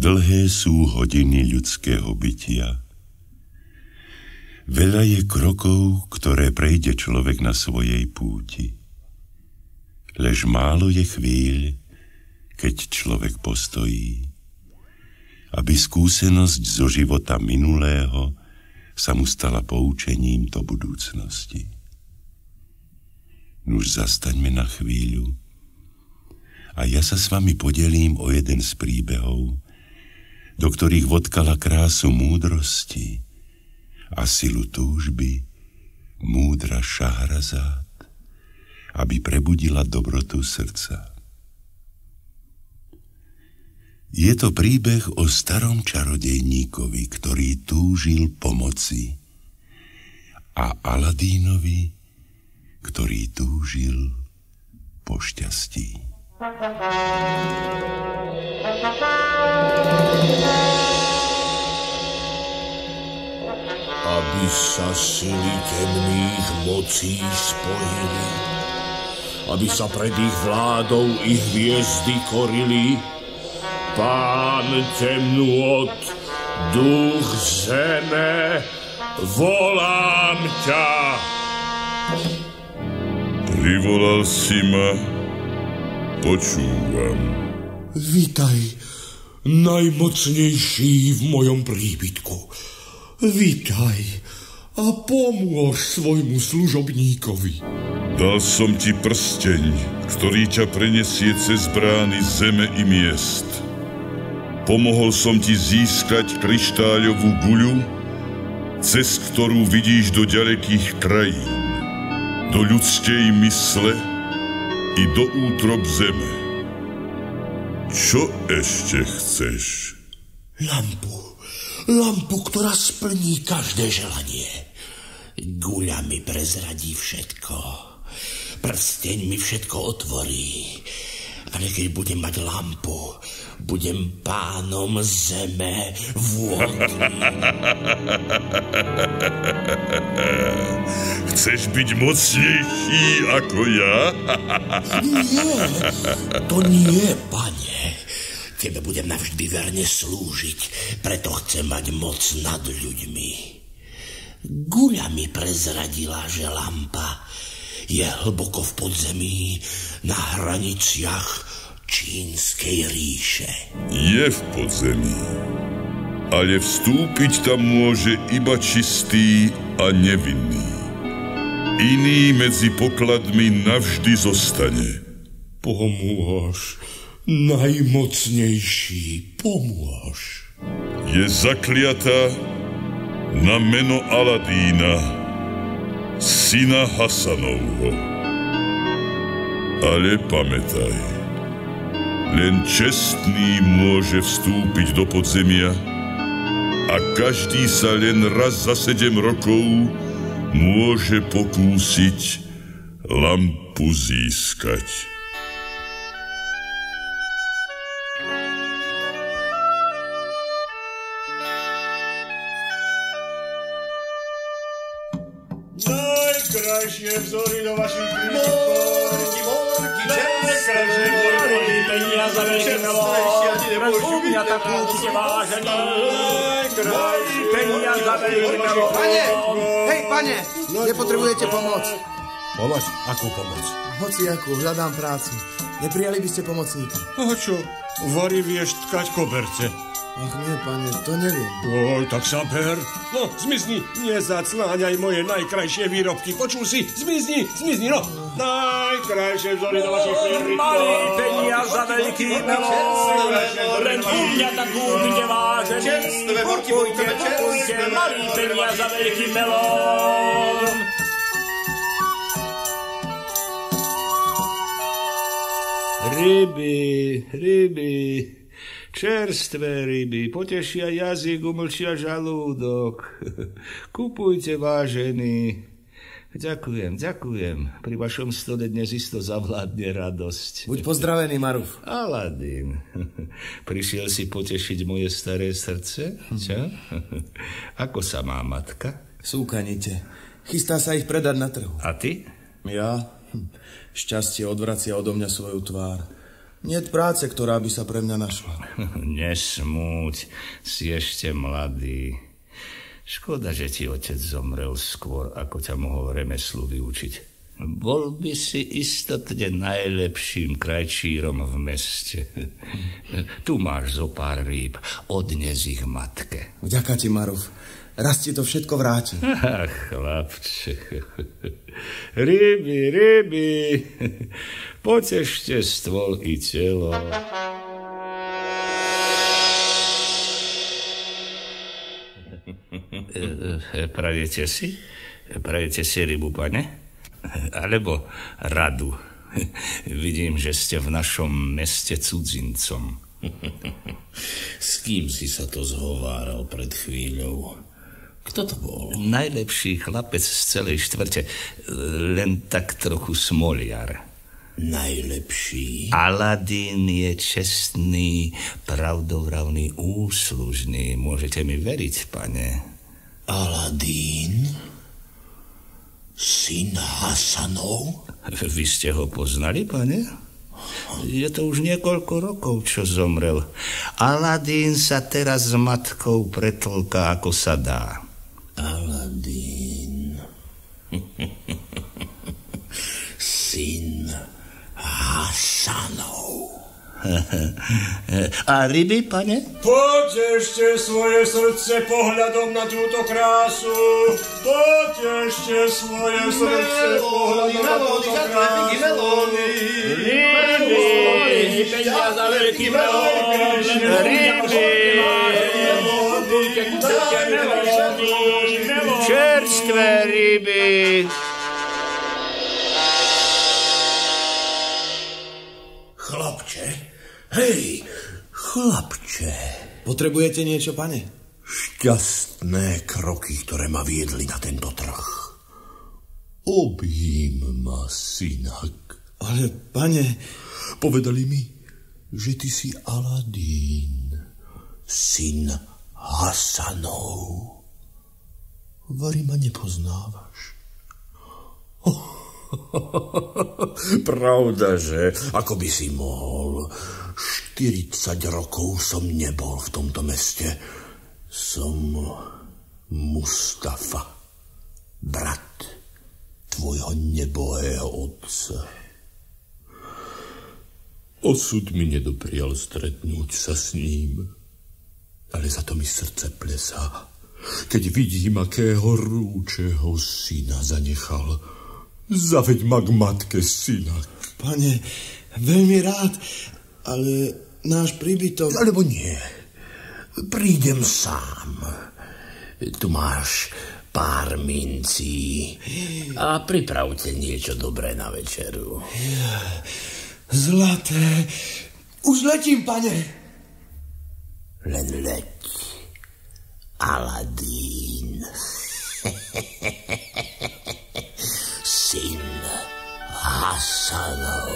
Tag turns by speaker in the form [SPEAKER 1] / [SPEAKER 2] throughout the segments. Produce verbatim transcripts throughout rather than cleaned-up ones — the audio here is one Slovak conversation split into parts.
[SPEAKER 1] Dlhé sú hodiny ľudského bytia. Veľa je krokov, ktoré prejde človek na svojej púti. Lež málo je chvíľ, keď človek postojí, aby skúsenosť zo života minulého sa mu stala poučením do budúcnosti. Nuž zastaňme na chvíľu a ja sa s vami podelím o jeden z príbehov, do ktorých vodkala krásu múdrosti a silu túžby múdra Šahrazát, aby prebudila dobrotu srdca. Je to príbeh o starom čarodejníkovi, ktorý túžil pomoci, a Aladínovi, ktorý túžil po šťastí.
[SPEAKER 2] Aby sa sily temných mocí spojili, aby sa pred ich vládou ich hviezdy korili, Pán temnôt, duch zeme, volám ťa.
[SPEAKER 3] Privolal si ma, počúvam.
[SPEAKER 2] Vítaj, najmocnejší v mojom príbytku. Vítaj a pomôž svojmu služobníkovi.
[SPEAKER 3] Dal som ti prsteň, ktorý ťa prenesie cez brány zeme i miest. Pomohol som ti získať kryštáľovú guľu, cez ktorú vidíš do ďalekých krajín, do ľudskej mysle i do útrob zeme. Čo ešte chceš?
[SPEAKER 2] Lampu. Lampu, ktorá splní každé želanie. Guľa mi prezradí všetko. Prsteň mi všetko otvorí. Ale keď budem mať lampu, budem pánom zeme vôdy.
[SPEAKER 3] Chceš byť mocnejší ako ja?
[SPEAKER 2] Nie, to nie, pane. Tebe budem navždy verne slúžiť, preto chcem mať moc nad ľuďmi. Guľa mi prezradila, že lampa je hlboko v podzemí na hraniciach Čínskej ríše.
[SPEAKER 3] Je v podzemí, ale vstúpiť tam môže iba čistý a nevinný. Iný medzi pokladmi navždy zostane.
[SPEAKER 2] Pomôž, najmocnejší, pomôž.
[SPEAKER 3] Je zakliatá na meno Aladína, syna Hasanovho. Ale pamätaj, len čestný môže vstúpiť do podzemia a každý sa len raz za sedem rokov môže pokúsiť lampu získať.
[SPEAKER 4] Najkrajšie vzory do vašich príbytkov. Morky, morky, najkrajšie vzory do vašich príbytkov. Mňa tak kúpite vážený. Najkrajšie peniaza veľmi melo.
[SPEAKER 5] Pane, hej, pane, nepotrebujete pomoc.
[SPEAKER 2] Pomoc? Akú pomoc?
[SPEAKER 5] Hociakú, hľadám prácu. Neprijali by ste pomocníka?
[SPEAKER 4] A čo? Vary vieš tkať koberce.
[SPEAKER 5] Ach nie, pane, to neviem.
[SPEAKER 4] Oj, tak sa ber. No, zmizni, nezacláňaj moje najkrajšie výrobky. Počul si? Zmizni, zmizni, no. Najkrajšie vzory do vašich príbytkov. Malý peniaza, veľký melón. Len u mňa tak kúpite vážený. Kupujte, kupujte, malý peniaza, veľký melón. Ryby, ryby. Čerstvé ryby, potešia jazyk, umlčia žalúdok. Kupujte, vážení. Ďakujem, ďakujem. Pri vašom stole dnes isto zavládne radosť.
[SPEAKER 5] Buď pozdravený, Maruf.
[SPEAKER 4] Aladín, prišiel si potešiť moje staré srdce? Čo? Ako sa má matka?
[SPEAKER 5] Súkanite. Chystá sa ich predať na trhu.
[SPEAKER 4] A ty?
[SPEAKER 5] Ja? Hm. Šťastie odvracia odo mňa svoju tvár. Niet práce, ktorá by sa pre mňa našla.
[SPEAKER 6] Nesmúť, si ešte mladý. Škoda, že ti otec zomrel skôr, ako ťa mohol remeslu vyučiť. Bol by si istotne najlepším krajčírom v meste. Tu máš zo pár rýb, odnes ich matke.
[SPEAKER 5] Vďaka ti, Maruf. Raz ti to všetko vráti.
[SPEAKER 6] Ach, chlapče. Ryby, ryby. Potešte stôl i telo. Prajete si? Prajete si rybu, pane? Alebo radu? Vidím, že ste v našom meste cudzincom.
[SPEAKER 2] S kým si sa to zhováral pred chvíľou? Kto to bol?
[SPEAKER 6] Najlepší chlapec z celej štvrte, len tak trochu smoliar.
[SPEAKER 2] Najlepší?
[SPEAKER 6] Aladín je čestný, pravdovravný, úslužný. Môžete mi veriť, pane.
[SPEAKER 2] Aladín? Syn Hasanov?
[SPEAKER 6] Vy ste ho poznali, pane? Je to už niekoľko rokov, čo zomrel. Aladín sa teraz s matkou pretlká, ako sa dá.
[SPEAKER 2] Aladín. Syn Hasanov.
[SPEAKER 6] A ryby, pane?
[SPEAKER 4] Potešte svoje srdce pohľadom na túto krásu. Potešte svoje srdce pohľadom na túto krásu.
[SPEAKER 6] Ryby, peniaza, veľký melón. Ryby, čerstvé ryby.
[SPEAKER 2] Chlapče, hej, chlapče.
[SPEAKER 5] Potrebujete niečo, pane?
[SPEAKER 2] Šťastné kroky, ktoré ma viedli na tento trh. Objím ma, synak.
[SPEAKER 5] Ale, pane...
[SPEAKER 2] Povedali mi, že ty si Aladín, syn Hasanov. Vari ma nepoznávaš? Oh. Pravda, že? Ako by si mohol? štyridsať rokov som nebol v tomto meste. Som Mustafa, brat tvojho nebohého otca. Osud mi nedoprial stretnúť sa s ním, ale za to mi srdce plesá, keď vidím, akého rúčeho syna zanechal. Zaveď ma k matke, synak.
[SPEAKER 5] Pane, veľmi rád, ale náš príbytok...
[SPEAKER 2] Alebo nie. Prídem sám. Tu máš pár mincí a pripravte niečo dobré na večeru.
[SPEAKER 5] Zlaté. Už letím, pane.
[SPEAKER 2] Len leď, Aladín. Syn Hasanov.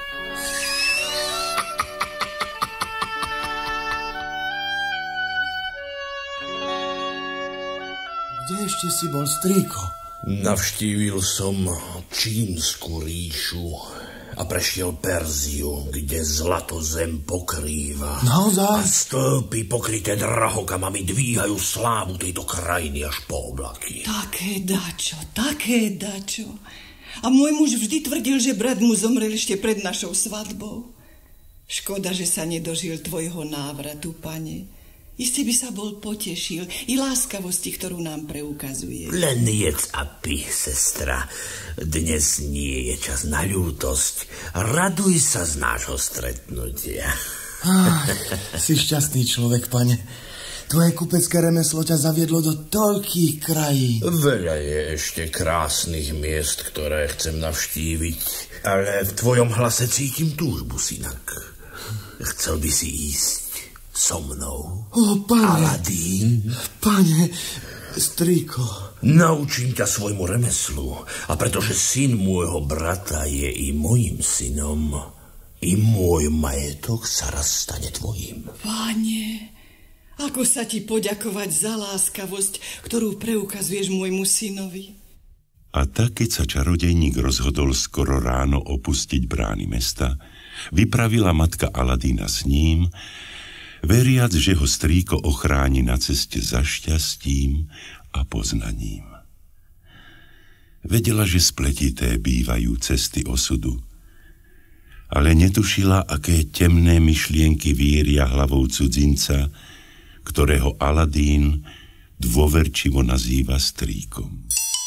[SPEAKER 5] Kde ešte si bol, strýko?
[SPEAKER 2] Navštívil som Čínsku ríšu a prešiel Perziu, kde zlato zem pokrýva.
[SPEAKER 5] Naozaj?
[SPEAKER 2] A stĺpy pokryté drahokamami dvíhajú slávu tejto krajiny až po oblaky.
[SPEAKER 7] Také dačo, také dačo. A môj muž vždy tvrdil, že brat mu zomrel ešte pred našou svadbou. Škoda, že sa nedožil tvojho návratu, pane. Iste by sa bol potešil i láskavosti, ktorú nám preukazuje.
[SPEAKER 2] Len jedz a pí, sestra. Dnes nie je čas na ľútosť. Raduj sa z nášho stretnutia.
[SPEAKER 5] Ah, si šťastný človek, pane. Tvoje kupecké remeslo ťa zaviedlo do toľkých krajín.
[SPEAKER 2] Veľa je ešte krásnych miest, ktoré chcem navštíviť, ale v tvojom hlase cítim túžbu, synak. Chcel by si ísť so mnou?
[SPEAKER 5] O, pane.
[SPEAKER 2] Aladín.
[SPEAKER 5] Pane, strýko.
[SPEAKER 2] Naučím ťa svojmu remeslu a pretože syn môjho brata je i mojim synom, i môj majetok sa raz stane tvojim.
[SPEAKER 7] Pane, ako sa ti poďakovať za láskavosť, ktorú preukazuješ môjmu synovi?
[SPEAKER 1] A tak, keď sa čarodejník rozhodol skoro ráno opustiť brány mesta, vypravila matka Aladína s ním, veriac, že ho strýko ochráni na ceste za šťastím a poznaním. Vedela, že spletité bývajú cesty osudu, ale netušila, aké temné myšlienky víria hlavou cudzinca, ktorého Aladín dôverčivo nazýva strýkom.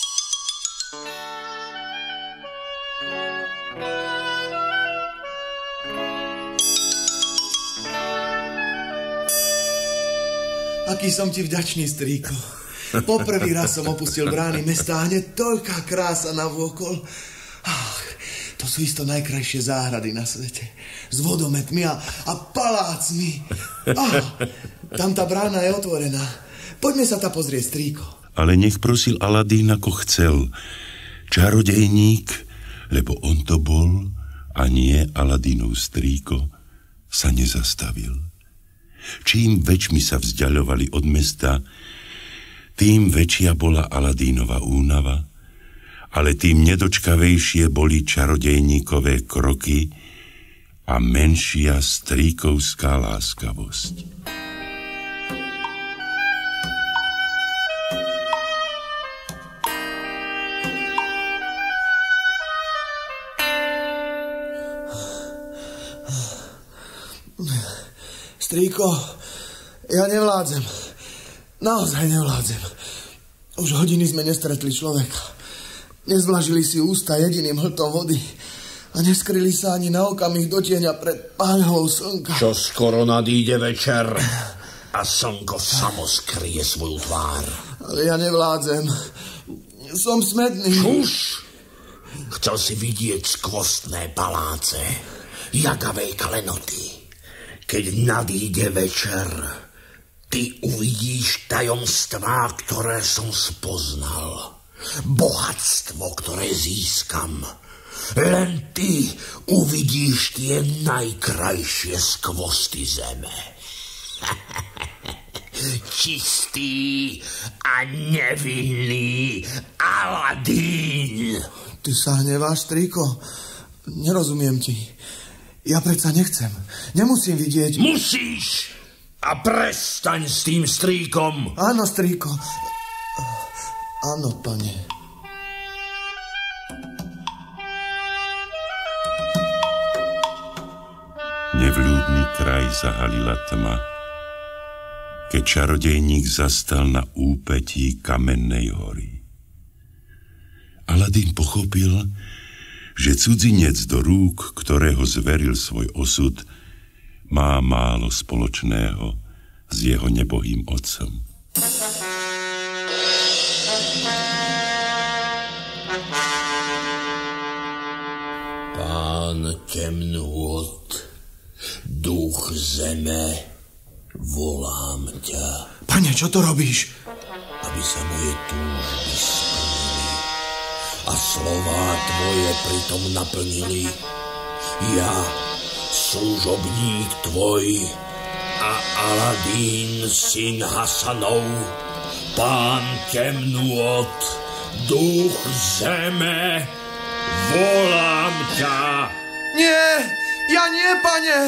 [SPEAKER 5] Aký som ti vďačný, strýko. Poprvý raz som opustil brány mesta a hneď toľká krása navôkol. Ach, to sú isto najkrajšie záhrady na svete. S vodometmi a, a palácmi. Ach, tam tá brána je otvorená. Poďme sa ta pozrieť, strýko.
[SPEAKER 1] Ale nech prosil Aladín, ako chcel. Čarodejník, lebo on to bol a nie Aladínov strýko, sa nezastavil. Čím väčšmi sa vzdialovali od mesta, tým väčšia bola Aladínova únava, ale tým nedočkavejšie boli čarodejníkové kroky a menšia strýkovská láskavosť.
[SPEAKER 5] Strýko, ja nevládzem. Naozaj nevládzem. Už hodiny sme nestretli človeka. Nezvlažili si ústa jediným hltom vody a neskryli sa ani na okamih do tieňa pred páľovou slnka.
[SPEAKER 2] Čo skoro nadíde večer a slnko samo skrie svoju tvár.
[SPEAKER 5] Ale ja nevládzem. Som smedný.
[SPEAKER 2] Už chcel si vidieť skvostné paláce, jagavé klenoty. Keď nadíde večer, ty uvidíš tajomstvá, ktoré som spoznal. Bohatstvo, ktoré získam. Len ty uvidíš tie najkrajšie skvosty zeme. Čistý a nevinný Aladín.
[SPEAKER 5] Ty sa hneváš, strýko? Nerozumiem ti. Ja predsa nechcem. Nemusím vidieť...
[SPEAKER 2] Musíš! A prestaň s tým strýkom.
[SPEAKER 5] Áno, strýko. Áno, pane.
[SPEAKER 1] Nevľúdny kraj zahalila tma, keď čarodejník zastal na úpetí kamennej hory. Aladín pochopil, že cudzinec, do rúk ktorého zveril svoj osud, má málo spoločného s jeho nebohým otcom.
[SPEAKER 2] Pán temnôt, duch zeme, volám ťa.
[SPEAKER 5] Pane, čo to robíš?
[SPEAKER 2] Aby sa moje túžby splnili a slová tvoje pritom naplnili. Ja, služobník tvoj a Aladín, syn Hasanov, pán temnôt, duch zeme, volám ťa.
[SPEAKER 5] Nie, ja nie, pane.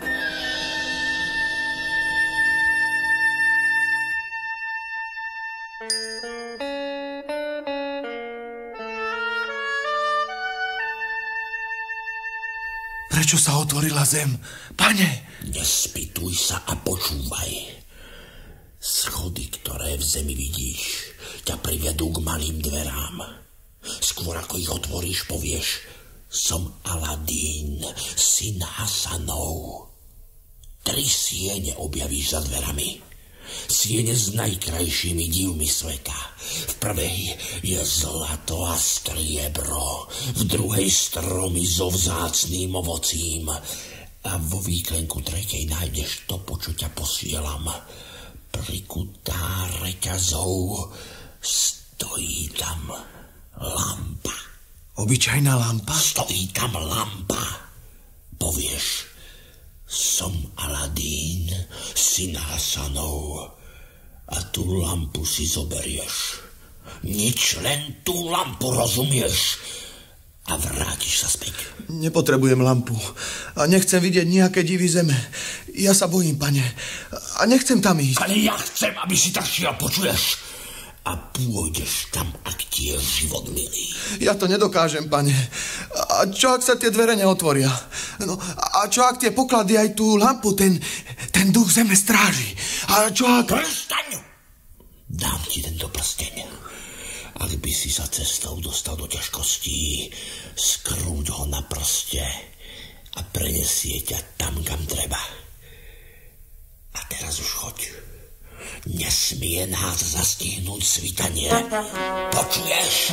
[SPEAKER 5] Prečo sa otvorila zem? Pane!
[SPEAKER 2] Nespýtuj sa a počúvaj. Schody, ktoré v zemi vidíš, ťa privedú k malým dverám. Skôr ako ich otvoríš, povieš: som Aladín, syn Hasanov. Tri siene objavíš za dverami. Siene s najkrajšími divmi sveta. V prvej je zlato a striebro, v druhej stromy so vzácným ovocím a vo výklenku tretej nájdeš to, po čo ťa posielam. Prikutá reťazou, stojí tam lampa.
[SPEAKER 5] Obyčajná lampa?
[SPEAKER 2] Stojí tam lampa. Povieš: som Aladín, syn Hasanov, a tú lampu si zoberieš. Nič, len tú lampu, rozumieš? A vrátiš sa späť.
[SPEAKER 5] Nepotrebujem lampu. A nechcem vidieť nejaké divy zeme. Ja sa bojím, pane. A nechcem tam ísť.
[SPEAKER 2] Ale ja chcem, aby si tak šiel, počuješ? A pôjdeš tam, ak ti je život milý.
[SPEAKER 5] Ja to nedokážem, pane. A čo, ak sa tie dvere neotvoria? No, a čo, ak tie poklady aj tú lampu, ten, ten duch zeme stráži? A čo, ak...
[SPEAKER 2] Prstaň! Dám ti tento prsteň. Ak by si sa cestou dostal do ťažkostí, skrúť ho na prste a prenesie ťa tam, kam treba. A teraz už choď. Nesmie nás zastihnúť svitanie. Počuješ?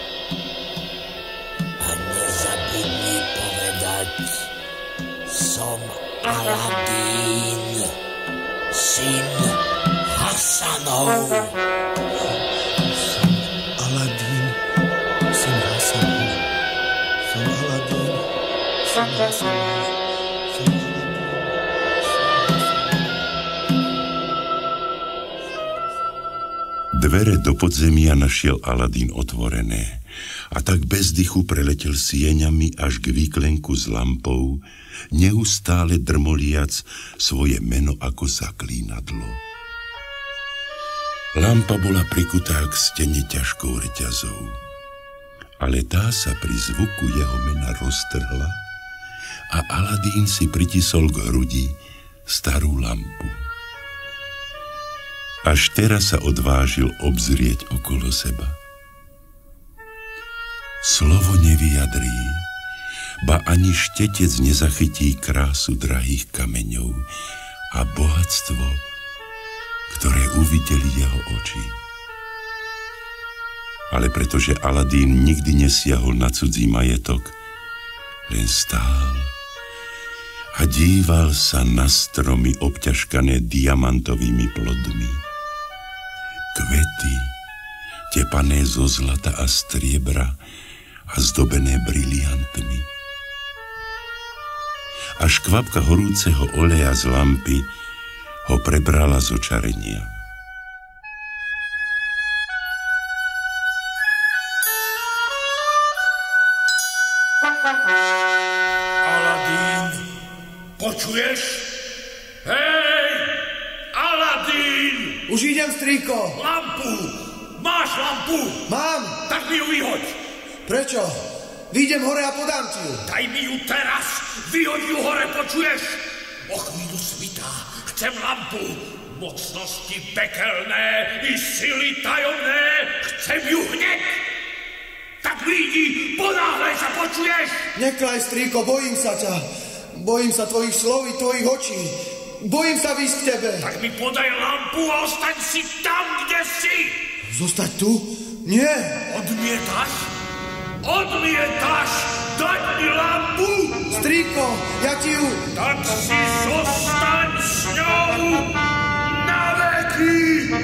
[SPEAKER 2] A nezabudni povedať, som Aladín, syn Hasanov.
[SPEAKER 5] Aladín, syn Hasanov. Som Aladín, syn Hasanov.
[SPEAKER 1] Dvere do podzemia našiel Aladín otvorené a tak bez dychu preletel sieňami až k výklenku s lampou, neustále drmoliac svoje meno ako zaklínadlo. Lampa bola prikutá k stene ťažkou reťazou, ale tá sa pri zvuku jeho mena roztrhla a Aladín si pritisol k hrudi starú lampu. Až teraz sa odvážil obzrieť okolo seba. Slovo nevyjadrí, ba ani štetec nezachytí krásu drahých kameňov a bohatstvo, ktoré uvideli jeho oči. Ale pretože Aladín nikdy nesiahol na cudzí majetok, len stál a díval sa na stromy obťažkané diamantovými plodmi. Kvety, tepané zo zlata a striebra a zdobené briliantmi. Až kvapka horúceho oleja z lampy ho prebrala z očarenia.
[SPEAKER 2] Aladín, počuješ? Hej, Aladín!
[SPEAKER 5] Už idem, strýko.
[SPEAKER 2] Lampu! Máš lampu?
[SPEAKER 5] Mám.
[SPEAKER 2] Tak mi ju vyhoď.
[SPEAKER 5] Prečo? Vyjdem hore a podám ti ju.
[SPEAKER 2] Daj mi ju teraz. Vyhoď ju hore, počuješ? O chvíľu svitá. Chcem lampu. Mocnosti pekelné i sily tajomné. Chcem ju hneď. Tak vyjdi, ponáhľaj sa, počuješ?
[SPEAKER 5] Neklaj, strýko, bojím sa ťa. Bojím sa tvojich slov i tvojich očí. Bojím sa výjsť k tebe.
[SPEAKER 2] Tak mi podaj lampu a ostaň si tam, kde si.
[SPEAKER 5] Zostať tu? Nie.
[SPEAKER 2] Odmietaš? Odmietaš dať mi lampu?
[SPEAKER 5] Strýko, ja ti ju...
[SPEAKER 2] Tak si zostaň s ňou na veky.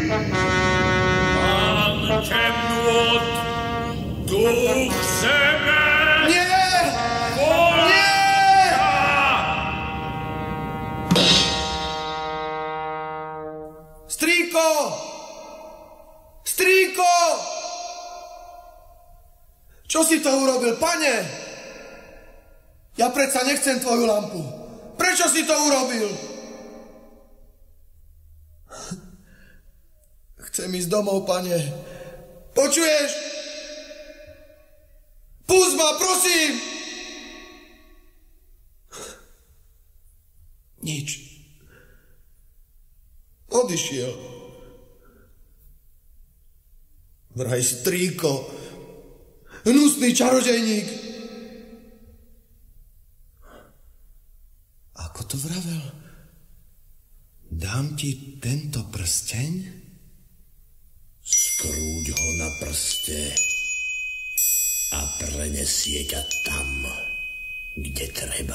[SPEAKER 2] Mám temnôt, duch zeme.
[SPEAKER 5] Nie! Nie! Strýko! Strýko! Čo si to urobil, pane? Ja predsa nechcem tvoju lampu. Prečo si to urobil? Chcem ísť domov, pane. Počuješ? Pusť ma, prosím! Nič. Odišiel. Vraj strýko. Hnusný čarodejník. Ako to vravel? Dám ti tento prsteň?
[SPEAKER 2] Skrúď ho na prste a prenesie ťa tam, kde treba.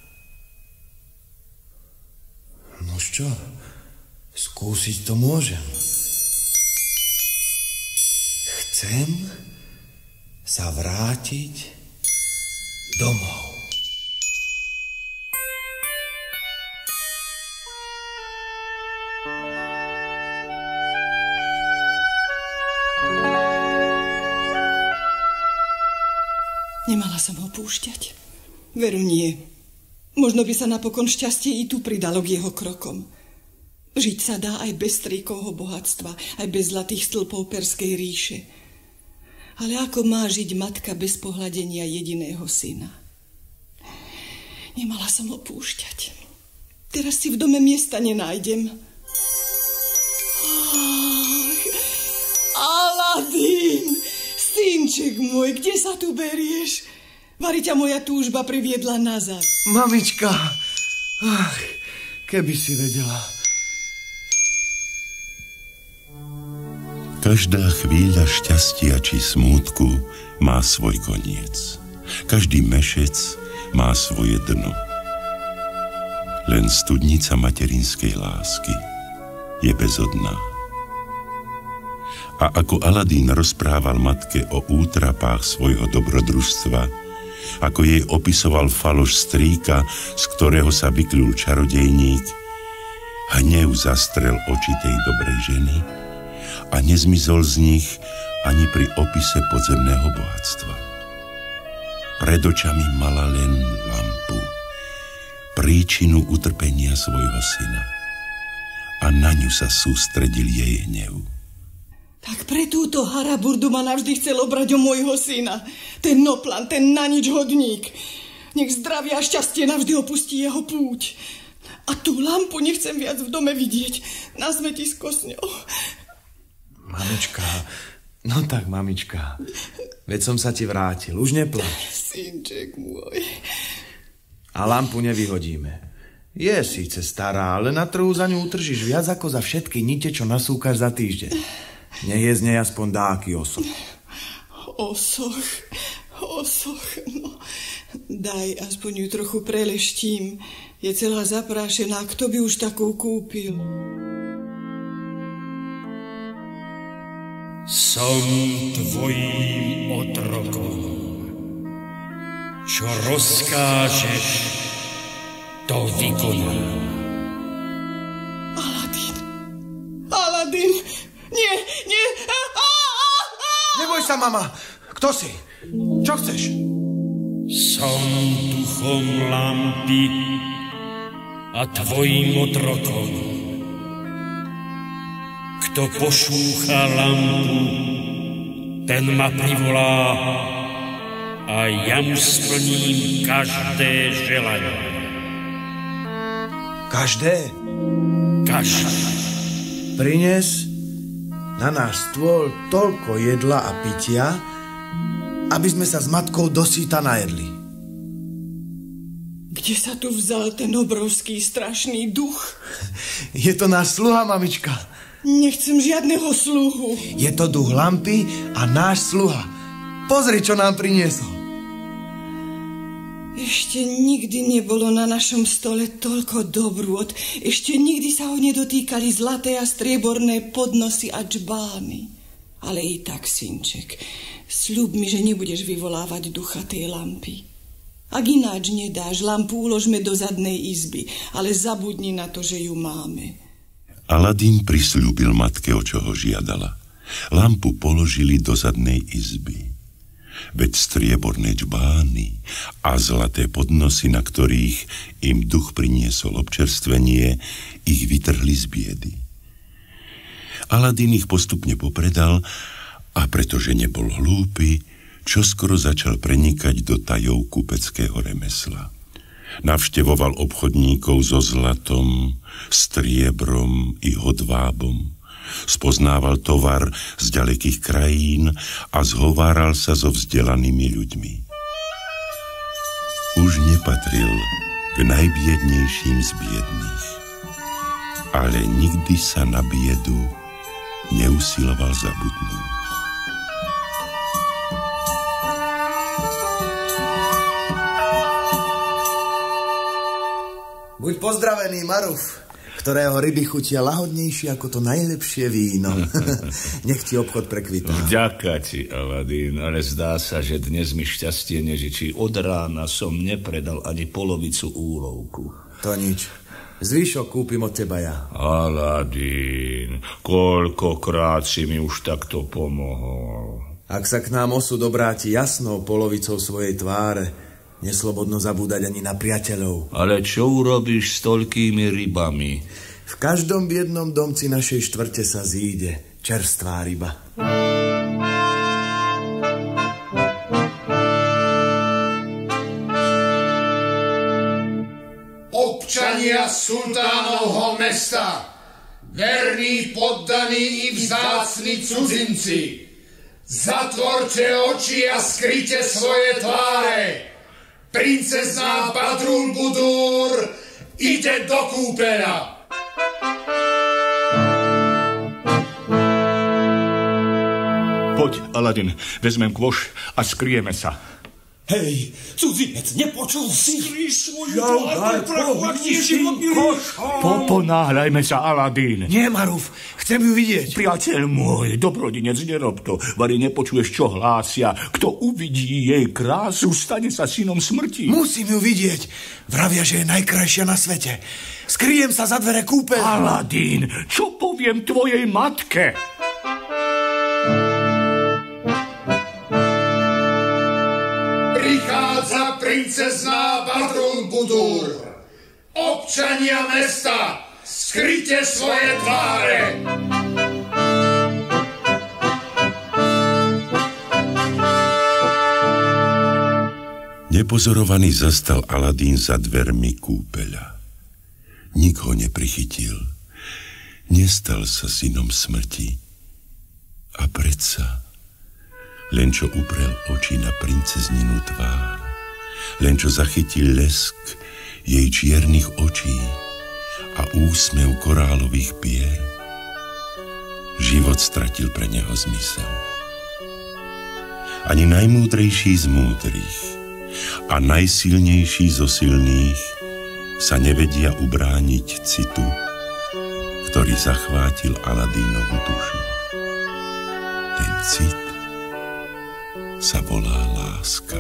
[SPEAKER 5] Nož čo? Skúsiť to môžem. Chcem sa vrátiť domov.
[SPEAKER 7] Nemala som ho púšťať. Veru nie. Možno by sa napokon šťastie i tu pridalo k jeho krokom. Žiť sa dá aj bez strýkovho bohatstva, aj bez zlatých stĺpov Perskej ríše. Ale ako má žiť matka bez pohľadenia jediného syna? Nemala som ho púšťať. Teraz si v dome miesta nenájdem. Ach, Aladín, synček môj, kde sa tu berieš? Vari ťa moja túžba priviedla nazad.
[SPEAKER 5] Mamička, ach, keby si vedela.
[SPEAKER 1] Každá chvíľa šťastia či smútku má svoj koniec. Každý mešec má svoje dno. Len studnica materinskej lásky je bezodná. A ako Aladín rozprával matke o útrapách svojho dobrodružstva, ako jej opisoval faloš strýka, z ktorého sa vyklul čarodejník, hnev zastrel oči tej dobrej ženy a nezmizol z nich ani pri opise podzemného bohatstva. Pred očami mala len lampu, príčinu utrpenia svojho syna, a na ňu sa sústredil jej hnev.
[SPEAKER 7] Tak pre túto haraburdu ma navždy chcel obrať o môjho syna. Ten noplan, ten nanič hodník. Nech zdravie a šťastie navždy opustí jeho púť. A tú lampu nechcem viac v dome vidieť. Na smetisko s ňou.
[SPEAKER 5] Mamička, no tak mamička, veď som sa ti vrátil, už neplač.
[SPEAKER 7] Synček môj.
[SPEAKER 5] A lampu nevyhodíme. Je síce stará, ale na trhu za ňu utržíš viac ako za všetky nite, čo nasúkaš za týždeň. Nech je z nej aspoň dáky osoch.
[SPEAKER 7] Osoch, osoch, no. Daj, aspoň ju trochu preleštím. Je celá zaprášená, kto by už takú kúpil?
[SPEAKER 8] Som tvojím otrokom. Čo rozkážeš, to vykonám.
[SPEAKER 7] Aladín, Aladín, nie, nie. A, a, a.
[SPEAKER 5] Neboj sa, mama. Kto si? Čo chceš?
[SPEAKER 8] Som duchom lampy a tvojím otrokom. Kto pošúcha lampu, ten ma privolá a ja mu splním každé želanie.
[SPEAKER 5] Každé?
[SPEAKER 8] Každé.
[SPEAKER 5] Prines na náš stôl toľko jedla a pitia, aby sme sa s matkou dosýta najedli.
[SPEAKER 7] Kde sa tu vzal ten obrovský strašný duch?
[SPEAKER 5] Je to náš sluha, mamička.
[SPEAKER 7] Nechcem žiadneho sluhu.
[SPEAKER 5] Je to duch lampy a náš sluha. Pozri, čo nám priniesol.
[SPEAKER 7] Ešte nikdy nebolo na našom stole toľko dobrôt. Ešte nikdy sa ho nedotýkali zlaté a strieborné podnosy a džbány. Ale i tak, synček, sľub mi, že nebudeš vyvolávať ducha tej lampy. Ak ináč nedáš, lampu uložme do zadnej izby, ale zabudni na to, že ju máme.
[SPEAKER 1] Aladín prisľúbil matke, o čo ho žiadala. Lampu položili do zadnej izby. Veď strieborné džbány a zlaté podnosy, na ktorých im duch priniesol občerstvenie, ich vytrhli z biedy. Aladín ich postupne popredal a pretože nebol hlúpy, čoskoro začal prenikať do tajov kupeckého remesla. Navštevoval obchodníkov so zlatom, striebrom i hodvábom. Spoznával tovar z ďalekých krajín a zhováral sa so vzdelanými ľuďmi. Už nepatril k najbiednejším z biedných, ale nikdy sa na biedu neusiloval zabudnúť.
[SPEAKER 5] Buď pozdravený, Maruf, ktorého ryby chutia lahodnejšie ako to najlepšie víno. Nech ti obchod prekvitá.
[SPEAKER 6] Vďaka ti, Aladín, ale zdá sa, že dnes mi šťastie nežičí. Od rána som nepredal ani polovicu úlovku.
[SPEAKER 5] To nič. Zvýšok kúpim od teba ja.
[SPEAKER 6] Aladín, koľkokrát si mi už takto pomohol.
[SPEAKER 5] Ak sa k nám osud obráti jasnou polovicou svojej tváre, neslobodno zabúdať ani na priateľov.
[SPEAKER 6] Ale čo urobíš s toľkými rybami?
[SPEAKER 5] V každom biednom domci našej štvrte sa zíde čerstvá ryba.
[SPEAKER 9] Občania sultánovho mesta, verní, poddaní i vzácni cudzinci, zatvorte oči a skryte svoje tváre. Princezná Badrul Budur ide do kúpeľa.
[SPEAKER 2] Poď, Aladin, vezmem kôš a skryjeme sa.
[SPEAKER 4] Hej, cudzinec, nepočul si? Skryš svoju
[SPEAKER 2] tvár
[SPEAKER 4] do prachu, ak nie životný rýš.
[SPEAKER 2] Poponáhľajme sa, Aladín.
[SPEAKER 5] Nie, Maruf, chcem ju vidieť.
[SPEAKER 2] Priateľ môj, dobrodinec, nerob to. Vari nepočuješ, čo hlásia. Kto uvidí jej krásu, stane sa synom smrti.
[SPEAKER 5] Musím ju vidieť. Vravia, že je najkrajšia na svete. Skryjem sa za dvere kúpeľa.
[SPEAKER 2] Aladín, čo poviem tvojej matke?
[SPEAKER 9] Prichádza princezná Badrul Budur. Občania mesta, skryte svoje tváre.
[SPEAKER 1] Nepozorovaný zastal Aladín za dvermi kúpeľa. Nik ho neprichytil. Nestal sa synom smrti. A predsa len čo uprel oči na princezninu tvár, len čo zachytil lesk jej čiernych očí a úsmev korálových pier, život stratil pre neho zmysel. Ani najmúdrejší z múdrych a najsilnejší zo silných sa nevedia ubrániť citu, ktorý zachvátil Aladínovu dušu. Ten cit sa volá láska.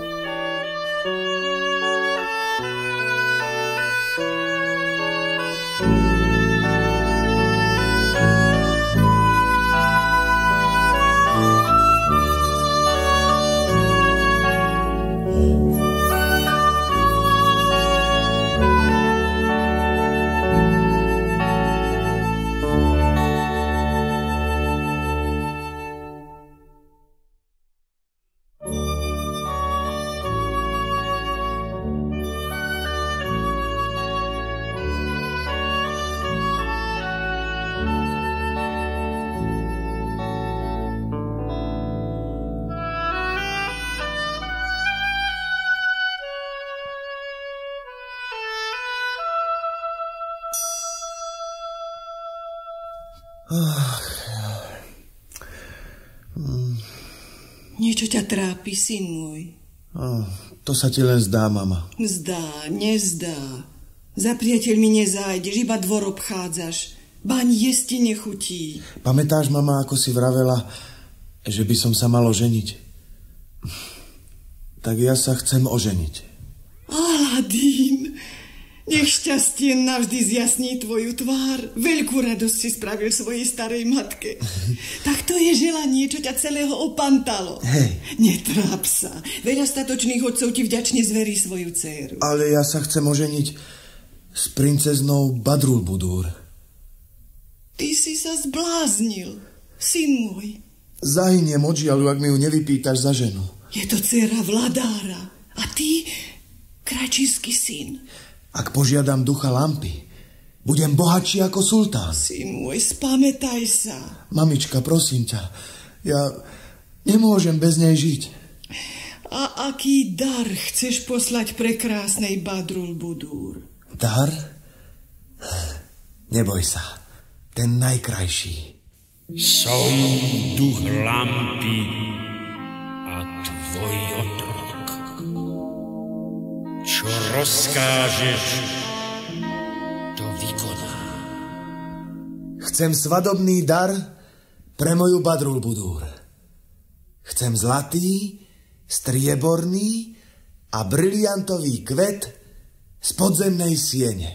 [SPEAKER 7] Niečo ťa trápi, syn môj.
[SPEAKER 5] Oh, to sa ti len zdá, mama.
[SPEAKER 7] Zdá, nezdá. Za priateľmi nezájdeš, iba dvor obchádzaš. Baň jesť ti nechutí.
[SPEAKER 5] Pamätáš, mama, ako si vravela, že by som sa mal oženiť? Tak ja sa chcem oženiť.
[SPEAKER 7] Aladín, nech šťastie navždy zjasní tvoju tvár. Veľkú radosť si spravil svojej starej matke. Tak to je želanie, čo ťa celého opantalo.
[SPEAKER 5] Hej.
[SPEAKER 7] Netráp sa. Veľa statočných otcov ti vďačne zverí svoju dcéru.
[SPEAKER 5] Ale ja sa chcem oženiť s princeznou Badrul Budur.
[SPEAKER 7] Ty si sa zbláznil, syn môj.
[SPEAKER 5] Zahyniem od žiaľu, ak mi ju nevypýtaš za ženu.
[SPEAKER 7] Je to dcéra vladára. A ty, krajčírsky syn.
[SPEAKER 5] Ak požiadam ducha lampy, budem bohatší ako sultán.
[SPEAKER 7] Syn môj, spamätaj sa.
[SPEAKER 5] Mamička, prosím ťa, ja nemôžem bez nej žiť.
[SPEAKER 7] A aký dar chceš poslať prekrásnej Badrul Budur?
[SPEAKER 5] Dar? Neboj sa, ten najkrajší.
[SPEAKER 8] Som duch lampy a tvoj otrok. Čo rozkážeš, to vykonám.
[SPEAKER 5] Chcem svadobný dar pre moju Badrul Budur. Chcem zlatý, strieborný a briliantový kvet z podzemnej siene.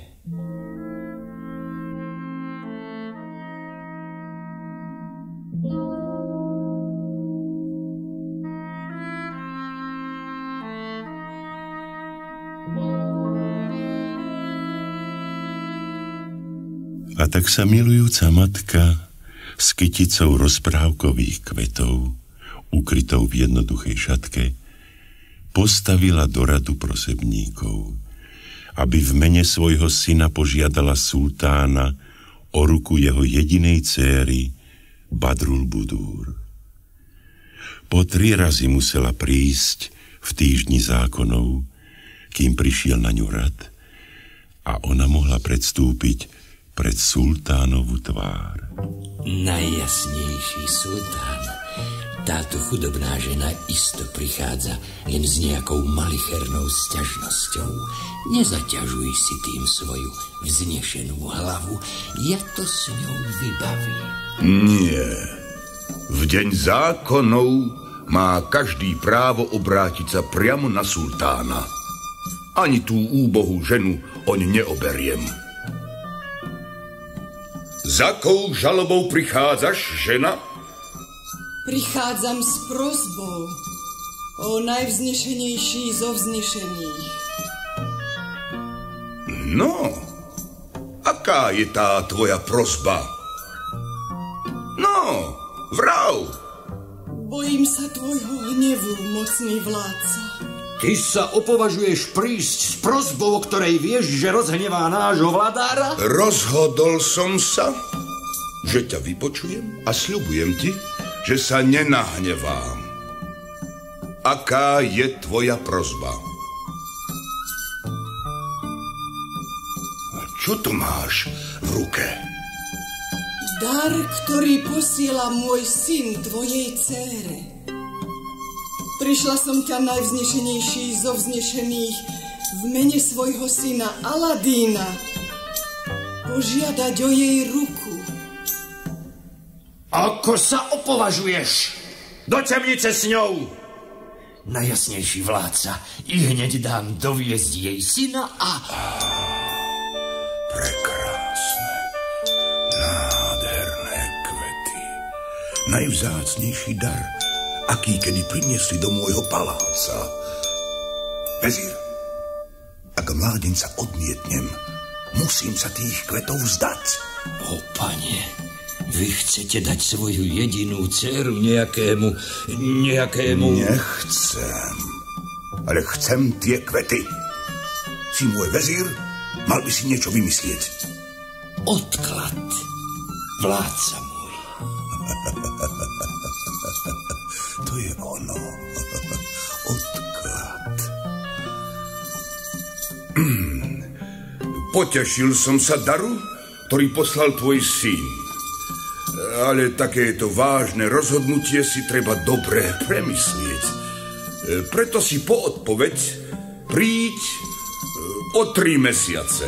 [SPEAKER 1] A tak sa milujúca matka s kyticou rozprávkových kvetov, ukrytou v jednoduchej šatke, postavila do radu prosebníkov, aby v mene svojho syna požiadala sultána o ruku jeho jedinej céry Badrul Budúr. Po tri razy musela prísť v týždni zákonov, kým prišiel na ňu rad a ona mohla predstúpiť pred sultánovu tvár.
[SPEAKER 10] Najjasnejší sultán, táto chudobná žena isto prichádza len s nejakou malichernou sťažnosťou. Nezaťažuj si tým svoju vznešenú hlavu, ja to s ňou vybavím.
[SPEAKER 11] Nie. V deň zákonov má každý právo obrátiť sa priamo na sultána. Ani tú úbohú ženu oň neoberiem. Za kou žalobou prichádzaš, žena?
[SPEAKER 7] Prichádzam s prosbou o najvznešenejší zo vznešených.
[SPEAKER 11] No, aká je tá tvoja prosba? No, vrav.
[SPEAKER 7] Bojím sa tvojho hnevu, mocný vládca.
[SPEAKER 2] Ty sa opovažuješ prísť s prosbou, o ktorej vieš, že rozhnevá nášho vladára?
[SPEAKER 11] Rozhodol som sa, že ťa vypočujem a sľubujem ti, že sa nenahnevám. Aká je tvoja prosba? A čo tu máš v ruke?
[SPEAKER 7] Dar, ktorý posiela môj syn tvojej dcére. Prišla som ťa najvznešenejší zo vznešených v mene svojho syna Aladína požiadať o jej ruku.
[SPEAKER 2] Ako sa opovažuješ? Do temnice s ňou!
[SPEAKER 10] Najjasnejší vládca, i hneď dám doviezť jej syna a...
[SPEAKER 11] Prekrásne, nádherné kvety. Najvzácnejší dar, aký kedy priniesli do môjho paláca. Vezír, ak mládenca odmietnem, musím sa tých kvetov vzdať.
[SPEAKER 10] O, pane, vy chcete dať svoju jedinú dceru nejakému, nejakému...
[SPEAKER 11] Nechcem, ale chcem tie kvety. Si môj vezír, mal by si niečo vymyslieť.
[SPEAKER 10] Odklad, vládca môj.
[SPEAKER 11] To je ono. Odklad. Potešil som sa daru, ktorý poslal tvoj syn. Ale takéto vážne rozhodnutie si treba dobre premyslieť. Preto si po odpoveď príď o tri mesiace.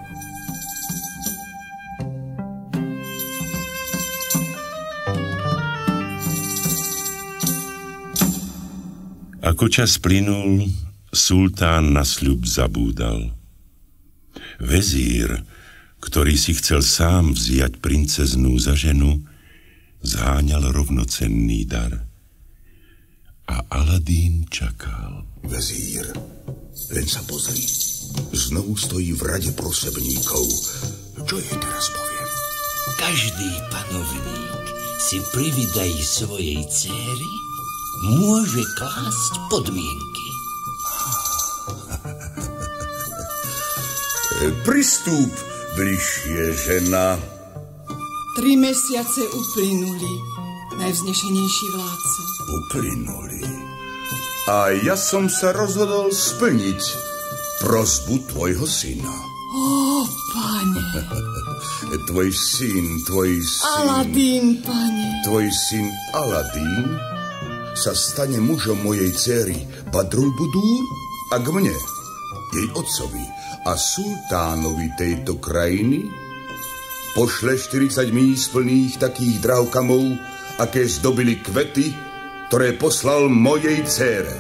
[SPEAKER 1] Ako čas plynul, sultán na sľub zabúdal. Vezír, ktorý si chcel sám vziať princeznú za ženu, zháňal rovnocenný dar. A Aladín čakal.
[SPEAKER 11] Vezír, len sa pozri. Znovu stojí v rade prosebníkov. Čo jej teraz poviem?
[SPEAKER 10] Každý panovník si pri vydaní svojej dcéry môže klásť podmienky.
[SPEAKER 11] Pristúp bližšie, žena.
[SPEAKER 7] Tri mesiace uplynuli, najvznešenejší vládca.
[SPEAKER 11] Uplynuli. A ja som sa rozhodol splniť prosbu tvojho syna.
[SPEAKER 7] Ó, pane.
[SPEAKER 11] Tvoj syn, tvoj syn...
[SPEAKER 7] Aladín, pane.
[SPEAKER 11] Tvoj syn Aladín sa stane mužom mojej dcery Badrul Budúr a k mne, jej otcovi a sultánovi tejto krajiny, pošle štyridsať míľ plných takých drahkamov, aké zdobili kvety, ktoré poslal mojej dcére.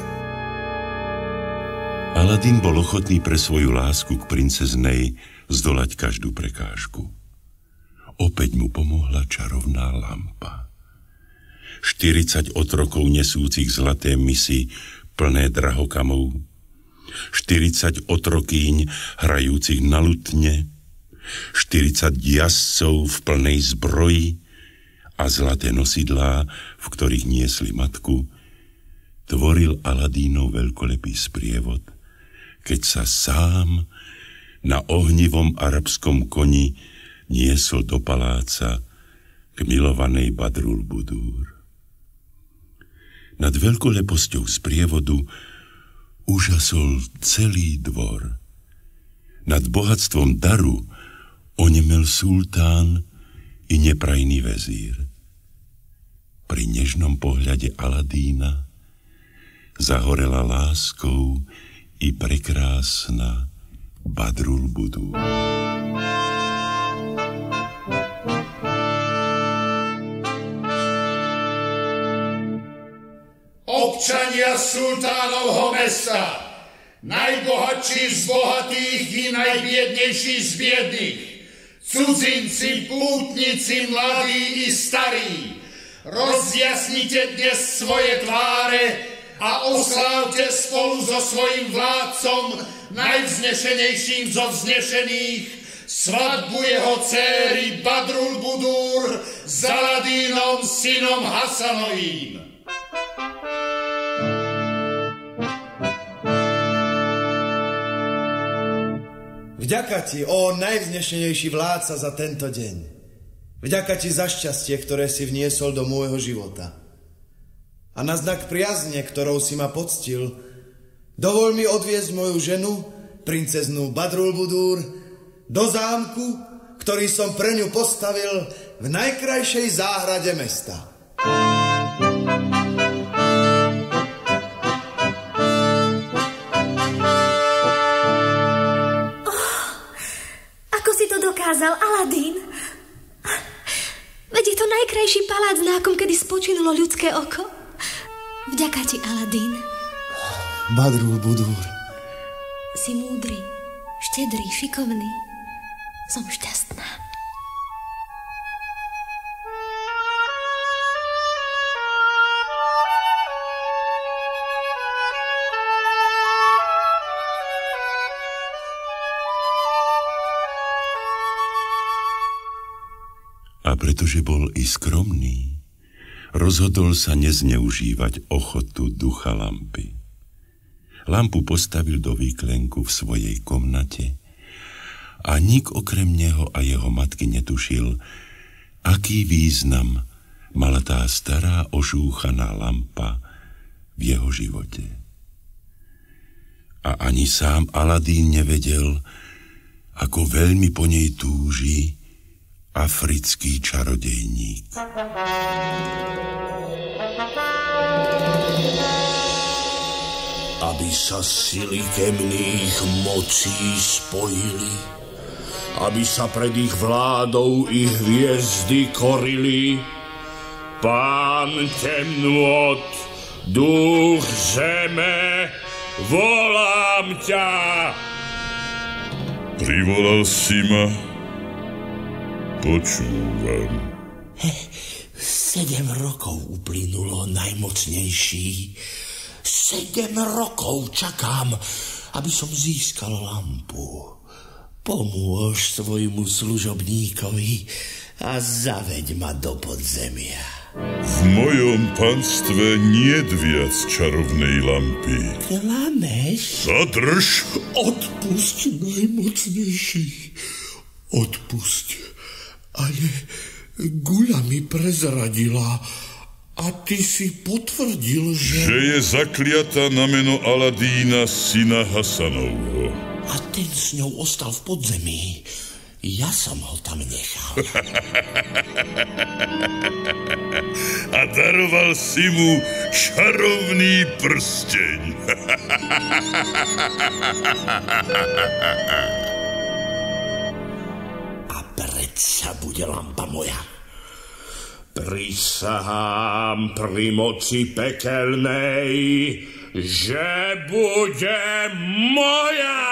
[SPEAKER 1] Aladín bol ochotný pre svoju lásku k princeznej zdolať každú prekážku. Opäť mu pomohla čarovná lampa. štyridsať otrokov nesúcich zlaté misy plné drahokamov, štyridsať otrokýň hrajúcich na lutne, štyridsať jazdcov v plnej zbroji a zlaté nosidlá, v ktorých niesli matku, tvoril Aladínov veľkolepý sprievod, keď sa sám na ohnivom arabskom koni niesol do paláca k milovanej Badrul Budur. Nad veľkoleposťou sprievodu úžasol celý dvor. Nad bohatstvom daru onemel sultán i neprajný vezír. Pri nežnom pohľade Aladína zahorela láskou i prekrásna Badrul Budur.
[SPEAKER 9] Občania sultánovho mesta, najbohatší z bohatých i najbiednejší z biedných, cudzinci, pútnici, mladí i starí, rozjasnite dnes svoje tváre a oslávte spolu so svojím vládcom, najvznešenejším zo vznešených, svadbu jeho céry Badrul Budur s Aladínom synom Hasanovým.
[SPEAKER 5] Vďaka ti, ó najvznešenejší vládca, za tento deň. Vďaka ti za šťastie, ktoré si vniesol do môjho života. A na znak priazne, ktorou si ma poctil, dovol mi odviesť moju ženu, princeznú Badrul Budur, do zámku, ktorý som pre ňu postavil v najkrajšej záhrade mesta.
[SPEAKER 12] Dokázal Aladín. Veď je to najkrajší palác, na akom kedy spočinulo ľudské oko. Vďaka ti, Aladín.
[SPEAKER 5] Badrul Budur.
[SPEAKER 12] Si múdry, štedrý, šikovný. Som šťastná.
[SPEAKER 1] A pretože bol i skromný, rozhodol sa nezneužívať ochotu ducha lampy. Lampu postavil do výklenku v svojej komnate a nik okrem neho a jeho matky netušil, aký význam mala tá stará ožúchaná lampa v jeho živote. A ani sám Aladín nevedel, ako veľmi po nej túži africký čarodejník.
[SPEAKER 2] Aby sa sily temných mocí spojili, aby sa pred ich vládou ich hviezdy korili, Pán temnôt, duch zeme, volám ťa.
[SPEAKER 3] Privolal si ma. Počúvam.
[SPEAKER 2] Sedem rokov uplynulo, najmocnejší. Sedem rokov čakám, aby som získal lampu. Pomôž svojmu služobníkovi a zaveď ma do podzemia.
[SPEAKER 3] V mojom panstve niet viac čarovnej lampy.
[SPEAKER 2] Klameš?
[SPEAKER 3] Zadrž!
[SPEAKER 2] Odpusť, najmocnejší. Odpusť. Ale Guľa mi prezradila a ty si potvrdil, že...
[SPEAKER 3] Že je zakliatá na meno Aladína, syna Hasanovho.
[SPEAKER 2] A ten s ňou ostal v podzemí. Ja som ho tam nechal.
[SPEAKER 3] A daroval si mu čarovný prsteň.
[SPEAKER 2] Predsa bude lampa moja. Prisahám pri moci pekelnej, že bude moja.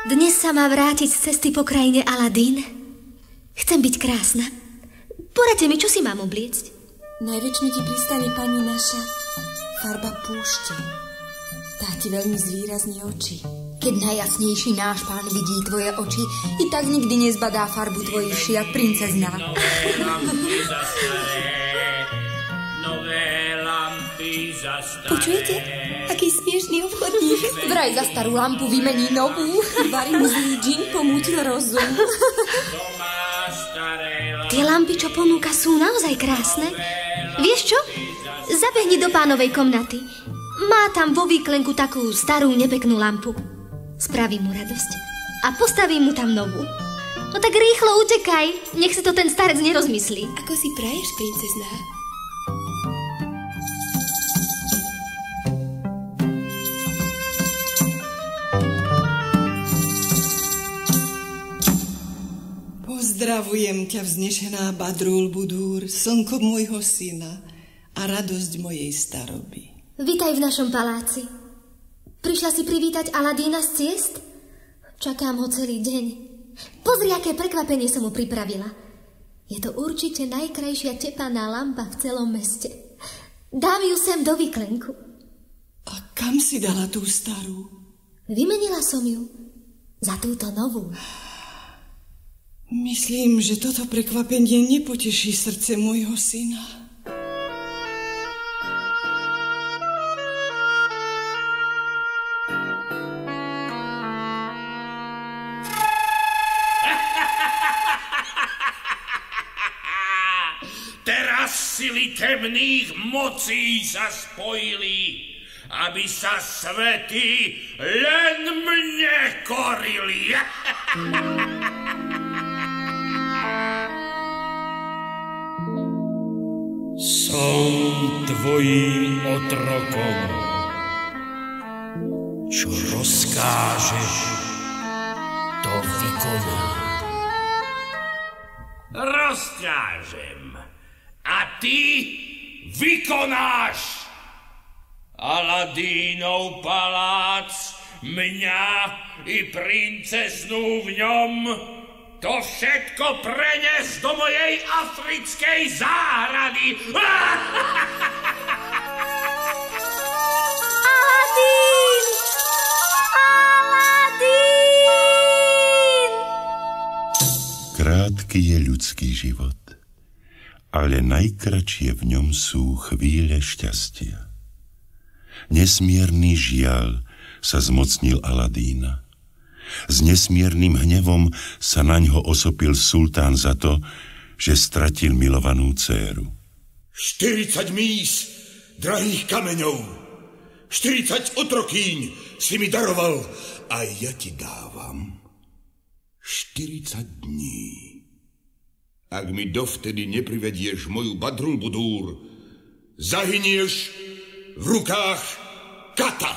[SPEAKER 12] Dnes sa má vrátiť z cesty po krajine Aladín. Chcem byť krásna. Poradte mi, čo si mám obliecť.
[SPEAKER 13] Najväčšmi ti pristane pani naša farba púšte. Tá ti veľmi zvýrazní oči.
[SPEAKER 14] Keď najjasnejší náš pán vidí tvoje oči, i tak nikdy nezbadá farbu tvojich šiat, princezná.
[SPEAKER 8] Nové lampy za staré, nové lampy za staré.
[SPEAKER 13] Počujete? Aký smiešný obchodník.
[SPEAKER 14] Vraj za starú lampu vymení novú.
[SPEAKER 13] Varí mu zlý džin pomútil rozum.
[SPEAKER 12] Tie lampy, čo ponúka, sú naozaj krásne. Vieš čo? Zabehni do pánovej komnaty. Má tam vo výklenku takú starú nepeknú lampu. Spravím mu radosť. A postavím mu tam novú. No tak rýchlo utekaj, nech si to ten starec nerozmyslí.
[SPEAKER 13] Ako si praješ, princezná?
[SPEAKER 7] Pozdravujem ťa, vznešená Badrul Budur, slnko môjho syna a radosť mojej staroby.
[SPEAKER 12] Vitaj v našom paláci. Prišla si privítať Aladína z ciest? Čakám ho celý deň. Pozri, aké prekvapenie som mu pripravila. Je to určite najkrajšia tepaná lampa v celom meste. Dám ju sem do výklenku.
[SPEAKER 7] A kam si dala tú starú?
[SPEAKER 12] Vymenila som ju za túto novú.
[SPEAKER 7] Myslím, že toto prekvapenie nepoteší srdce môjho syna.
[SPEAKER 8] Teraz sily temných mocí sa spojili, aby sa svety len mne korili.
[SPEAKER 2] Som tvojím otrokom. Čo rozkážeš, to vykonám.
[SPEAKER 8] Rozkážem. A ty vykonáš. Aladínov palác, mňa i princeznú v ňom, to všetko prenes do mojej africkej záhrady.
[SPEAKER 12] Aladín! Aladín!
[SPEAKER 1] Krátky je ľudský život, ale najkratšie v ňom sú chvíle šťastia. Nesmierny žiaľ sa zmocnil Aladína. S nesmiernym hnevom sa naňho osopil sultán za to, že stratil milovanú dcéru.
[SPEAKER 11] štyridsať míš drahých kameňov, štyridsať otrokýň si mi daroval a ja ti dávam štyridsať dní. Ak mi dovtedy neprivedieš moju Badrul Budur, zahynieš v rukách kata.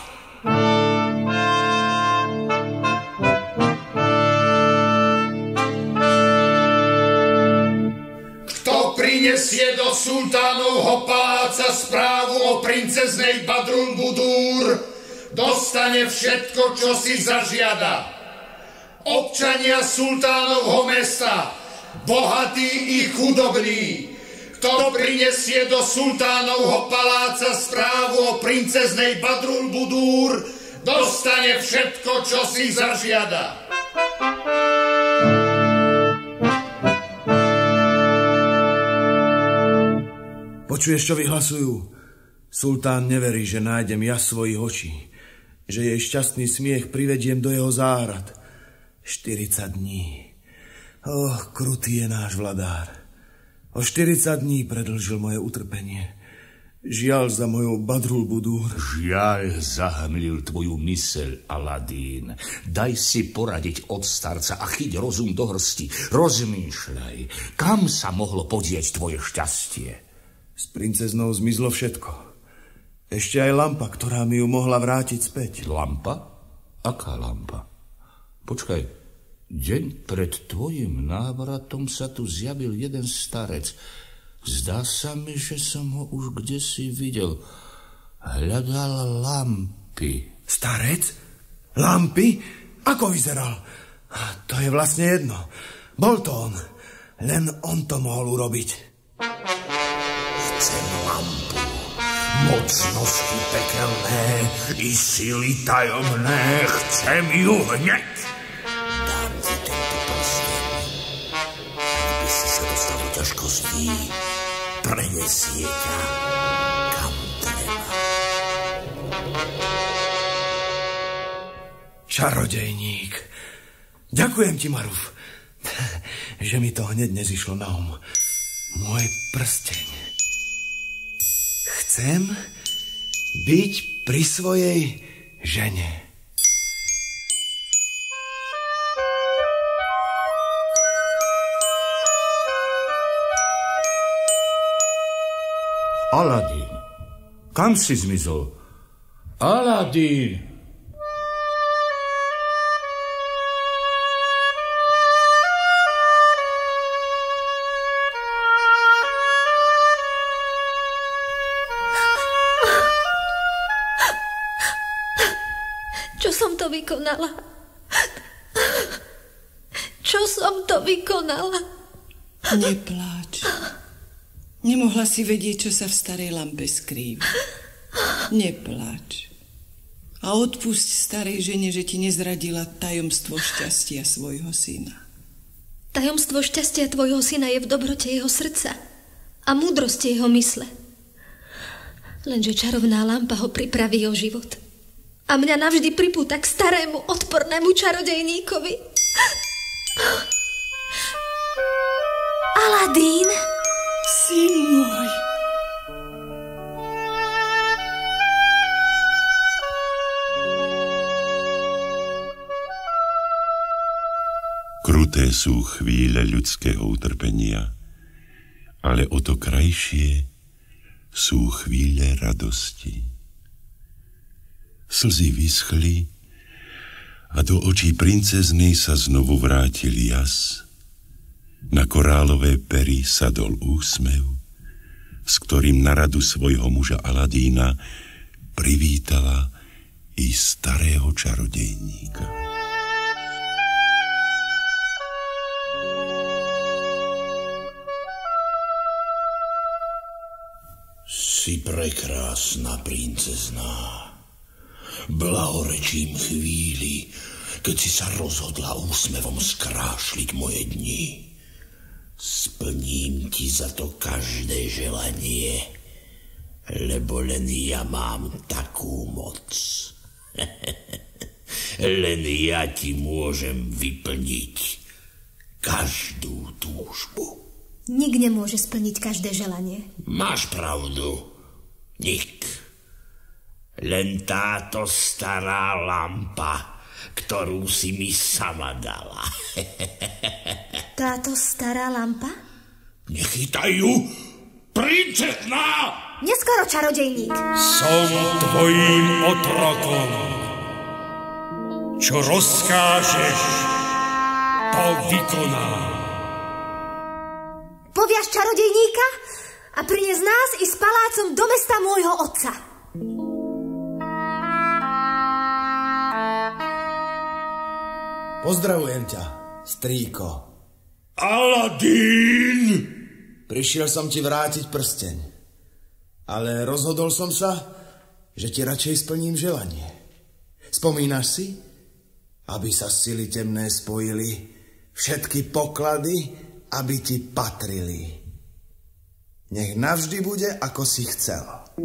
[SPEAKER 9] Prinesie do sultánovho paláca správu o princeznej Badrul Budur, dostane všetko, čo si zažiada. Občania sultánovho mesta, bohatí i chudobní, kto prinesie do sultánovho paláca správu o princeznej Badrul Budur, dostane všetko, čo si zažiada.
[SPEAKER 5] Počuješ, čo vyhlasujú? Sultán neverí, že nájdem jas svojich očí, že jej šťastný smiech privediem do jeho záhrad. štyridsať dní. Oh, krutý je náš vladár. O štyridsať dní predlžil moje utrpenie. Žiaľ za mojou Badrul Budur.
[SPEAKER 6] Žiaľ zahmlil tvoju myseľ, Aladín. Daj si poradiť od starca a chyť rozum do hrsti. Rozmýšľaj, kam sa mohlo podieť tvoje šťastie.
[SPEAKER 5] S princeznou zmizlo všetko. Ešte aj lampa, ktorá mi ju mohla vrátiť späť.
[SPEAKER 6] Lampa? Aká lampa? Počkaj, deň pred tvojim návratom sa tu zjavil jeden starec. Zdá sa mi, že som ho už kdesi videl. Hľadal lampy.
[SPEAKER 5] Starec? Lampy? Ako vyzeral? To je vlastne jedno. Bol to on. Len on to mohol urobiť.
[SPEAKER 8] Chcem lampu, mocnosti pekelné i sily tajomné. Chcem ju hneď. Dám ti tento prsteň. Aby si sa dostal do ťažkostí, prenesie ťa kam treba.
[SPEAKER 5] Čarodejník. Ďakujem ti, Maruf, že mi to hneď nezišlo na um. Môj prsteň. Chcem byť pri svojej žene.
[SPEAKER 2] Aladín, kam si zmizol? Aladín!
[SPEAKER 12] Čo som to vykonala? Čo som to vykonala?
[SPEAKER 7] Nepláč. Nemohla si vedieť, čo sa v starej lampe skrýva. Nepláč. A odpusť starej žene, že ti nezradila tajomstvo šťastia svojho syna.
[SPEAKER 12] Tajomstvo šťastia tvojho syna je v dobrote jeho srdca a múdrosti jeho mysle. Lenže čarovná lampa ho pripraví o život. A mňa navždy pripúta k starému, odpornému čarodejníkovi. Aladín!
[SPEAKER 7] Syn môj!
[SPEAKER 1] Kruté sú chvíle ľudského utrpenia, ale o to krajšie sú chvíle radosti. Slzy vyschli a do očí princeznej sa znovu vrátil jas. Na korálové pery sadol úsmev, s ktorým na radu svojho muža Aladína privítala i starého čarodejníka.
[SPEAKER 8] Si prekrásna, princezná. Blahorečím chvíli, keď si sa rozhodla úsmevom skrášliť moje dni. Splním ti za to každé želanie, lebo len ja mám takú moc. Len ja ti môžem vyplniť každú túžbu.
[SPEAKER 12] Nik nemôže splniť každé želanie.
[SPEAKER 8] Máš pravdu. Nik. Len táto stará lampa, ktorú si mi sama dala.
[SPEAKER 12] Táto stará lampa?
[SPEAKER 8] Nechytaj ju, princezná!
[SPEAKER 12] Neskoro, čarodejník.
[SPEAKER 15] Som tvojím otrokom. Čo rozkážeš, to vykonám.
[SPEAKER 12] Poviaš čarodejníka a prines nás i s palácom do mesta môjho otca.
[SPEAKER 5] Pozdravujem ťa, strýko.
[SPEAKER 8] Aladín!
[SPEAKER 5] Prišiel som ti vrátiť prsteň, ale rozhodol som sa, že ti radšej splním želanie. Spomínaš si? Aby sa sily temné spojili, všetky poklady, aby ti patrili. Nech navždy bude, ako si chcel.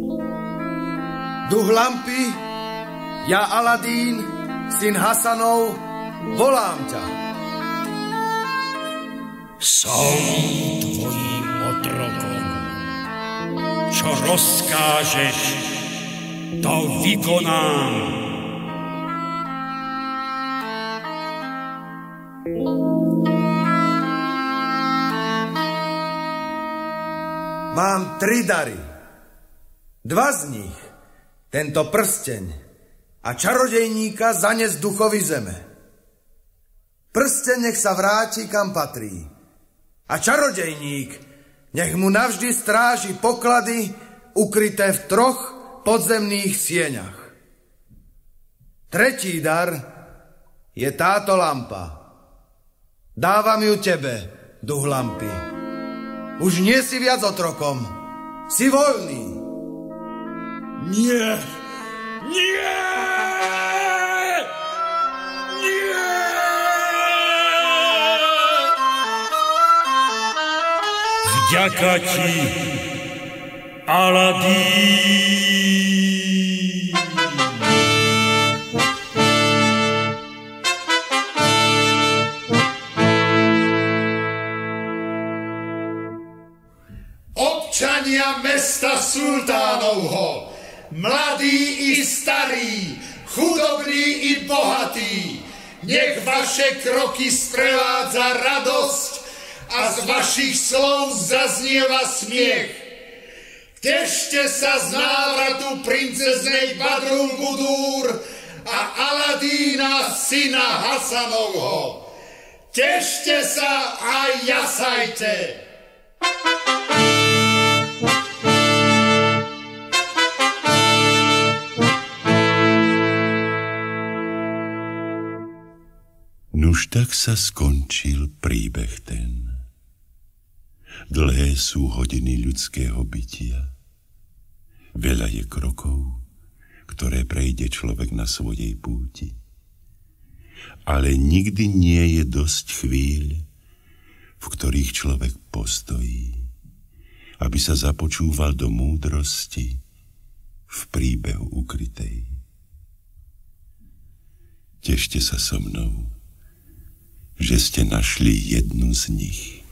[SPEAKER 5] Duch lampy, ja Aladín, syn Hasanov, volám ťa.
[SPEAKER 15] Som tvojím otrokom. Čo rozkážeš, to vykonám.
[SPEAKER 5] Mám tri dary. Dva z nich, tento prsteň a čarodejníka zanes duchovi zeme. Prsteň nech sa vráti, kam patrí. A čarodejník nech mu navždy stráži poklady ukryté v troch podzemných sieňach. Tretí dar je táto lampa. Dávam ju tebe, duch lampy. Už nie si viac otrokom. Si voľný.
[SPEAKER 15] Nie! Nie! Nie! Vďaka ti, Aladín!
[SPEAKER 9] Občania mesta Sultánovho, mladí i starí, chudobní i bohatí, nech vaše kroky sprevádza radosť a z vašich slov zaznieva smiech. Tešte sa z návratu princeznej Badrul Budur a Aladína syna Hasanovho. Tešte sa a jasajte.
[SPEAKER 1] Nuž tak sa skončil príbeh ten. Dlhé sú hodiny ľudského bytia. Veľa je krokov, ktoré prejde človek na svojej púti. Ale nikdy nie je dosť chvíľ, v ktorých človek postojí, aby sa započúval do múdrosti v príbehu ukrytej. Tešte sa so mnou, že ste našli jednu z nich.